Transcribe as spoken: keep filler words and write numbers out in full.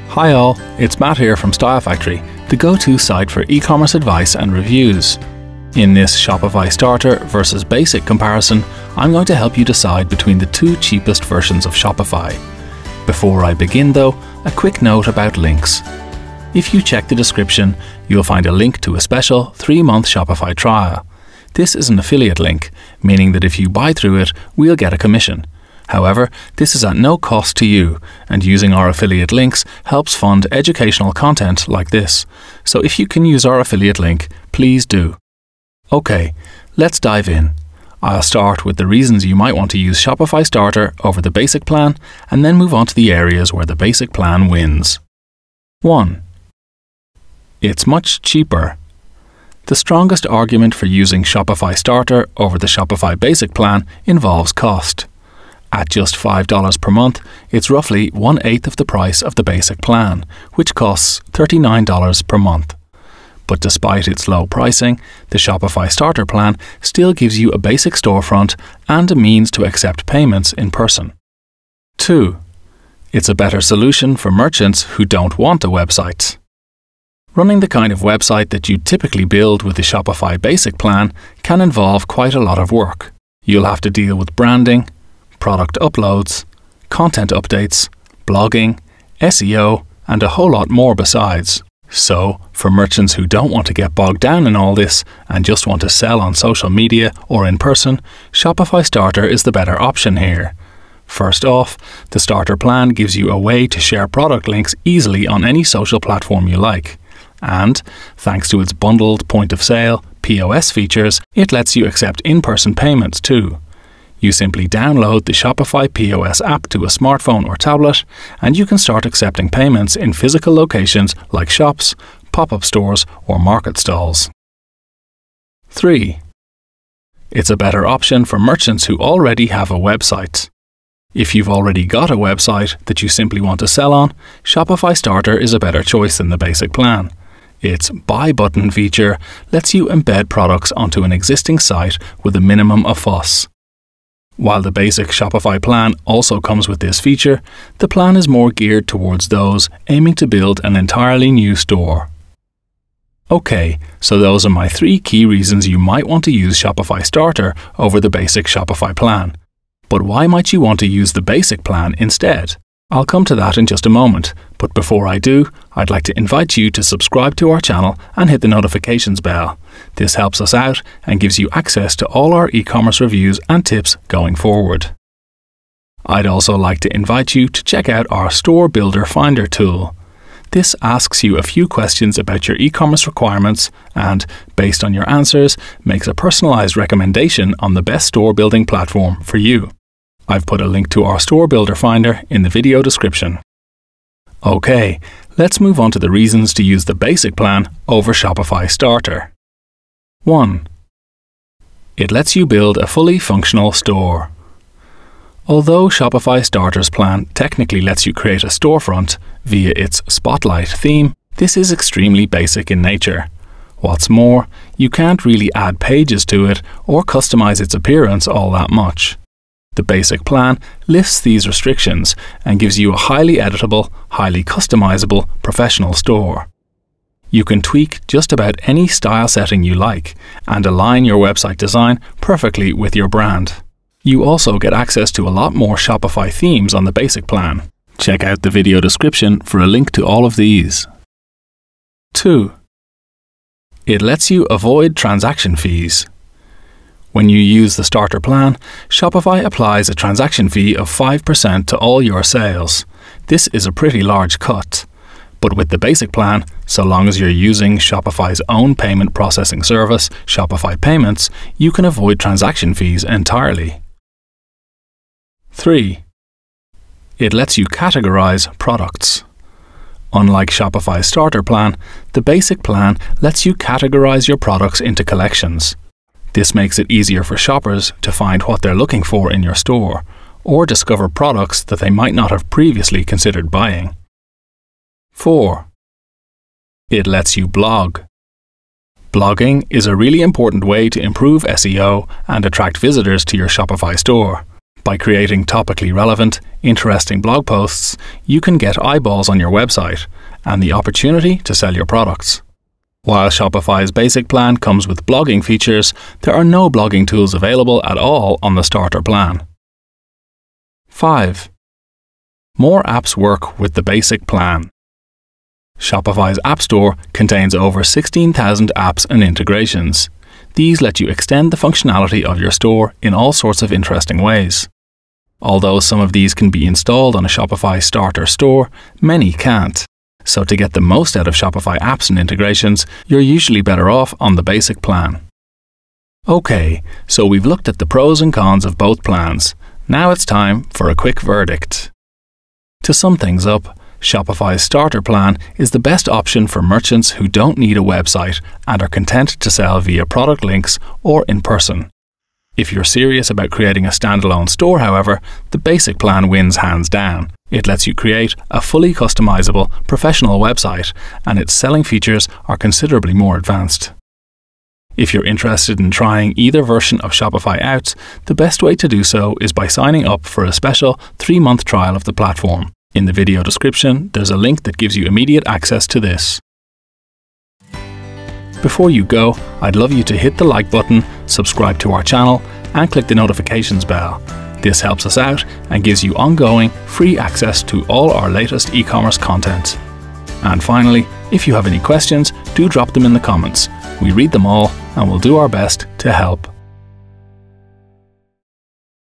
Hi all, it's Matt here from Style Factory, the go-to site for e-commerce advice and reviews. In this Shopify Starter versus Basic comparison, I'm going to help you decide between the two cheapest versions of Shopify. Before I begin though, a quick note about links. If you check the description, you'll find a link to a special three-month Shopify trial. This is an affiliate link, meaning that if you buy through it, we'll get a commission. However, this is at no cost to you, and using our affiliate links helps fund educational content like this. So if you can use our affiliate link, please do. Okay, let's dive in. I'll start with the reasons you might want to use Shopify Starter over the Basic plan, and then move on to the areas where the Basic plan wins. one. It's much cheaper. The strongest argument for using Shopify Starter over the Shopify Basic plan involves cost. At just five dollars per month, it's roughly one-eighth of the price of the Basic plan, which costs thirty-nine dollars per month. But despite its low pricing, the Shopify Starter plan still gives you a basic storefront and a means to accept payments in person. two. It's a better solution for merchants who don't want a website. Running the kind of website that you typically build with the Shopify Basic plan can involve quite a lot of work. You'll have to deal with branding, product uploads, content updates, blogging, S E O, and a whole lot more besides. So, for merchants who don't want to get bogged down in all this and just want to sell on social media or in person, Shopify Starter is the better option here. First off, the Starter plan gives you a way to share product links easily on any social platform you like. And, thanks to its bundled point of sale, P O S features, it lets you accept in-person payments too. You simply download the Shopify P O S app to a smartphone or tablet, and you can start accepting payments in physical locations like shops, pop-up stores, or market stalls. three. It's a better option for merchants who already have a website. If you've already got a website that you simply want to sell on, Shopify Starter is a better choice than the Basic plan. Its Buy button feature lets you embed products onto an existing site with a minimum of fuss. While the Basic Shopify plan also comes with this feature, the plan is more geared towards those aiming to build an entirely new store. Okay, so those are my three key reasons you might want to use Shopify Starter over the Basic Shopify plan. But why might you want to use the Basic plan instead? I'll come to that in just a moment, but before I do, I'd like to invite you to subscribe to our channel and hit the notifications bell. This helps us out and gives you access to all our e-commerce reviews and tips going forward. I'd also like to invite you to check out our Store Builder Finder tool. This asks you a few questions about your e-commerce requirements and, based on your answers, makes a personalized recommendation on the best store building platform for you. I've put a link to our Store Builder Finder in the video description. Okay, let's move on to the reasons to use the Basic plan over Shopify Starter. one. It lets you build a fully functional store. Although Shopify Starter's plan technically lets you create a storefront via its Spotlight theme, this is extremely basic in nature. What's more, you can't really add pages to it or customize its appearance all that much. The Basic plan lifts these restrictions and gives you a highly editable, highly customizable, professional store. You can tweak just about any style setting you like and align your website design perfectly with your brand. You also get access to a lot more Shopify themes on the Basic plan. Check out the video description for a link to all of these. two. It lets you avoid transaction fees. When you use the Starter plan, Shopify applies a transaction fee of five percent to all your sales. This is a pretty large cut. But with the Basic plan, so long as you're using Shopify's own payment processing service, Shopify Payments, you can avoid transaction fees entirely. three. It lets you categorize products. Unlike Shopify's Starter plan, the Basic plan lets you categorize your products into collections. This makes it easier for shoppers to find what they're looking for in your store, or discover products that they might not have previously considered buying. four. It lets you blog. Blogging is a really important way to improve S E O and attract visitors to your Shopify store. By creating topically relevant, interesting blog posts, you can get eyeballs on your website and the opportunity to sell your products. While Shopify's basic plan comes with blogging features, there are no blogging tools available at all on the starter plan. five. More apps work with the basic plan. Shopify's App Store contains over sixteen thousand apps and integrations. These let you extend the functionality of your store in all sorts of interesting ways. Although some of these can be installed on a Shopify Starter store, many can't. So to get the most out of Shopify apps and integrations, you're usually better off on the basic plan. Okay, so we've looked at the pros and cons of both plans. Now it's time for a quick verdict. To sum things up, Shopify's Starter plan is the best option for merchants who don't need a website and are content to sell via product links or in person. If you're serious about creating a standalone store, however, the basic plan wins hands down. It lets you create a fully customizable, professional website, and its selling features are considerably more advanced. If you're interested in trying either version of Shopify out, the best way to do so is by signing up for a special three-month trial of the platform. In the video description, there's a link that gives you immediate access to this. Before you go, I'd love you to hit the like button, subscribe to our channel, and click the notifications bell. This helps us out and gives you ongoing, free access to all our latest e-commerce content. And finally, if you have any questions, do drop them in the comments. We read them all and we'll do our best to help.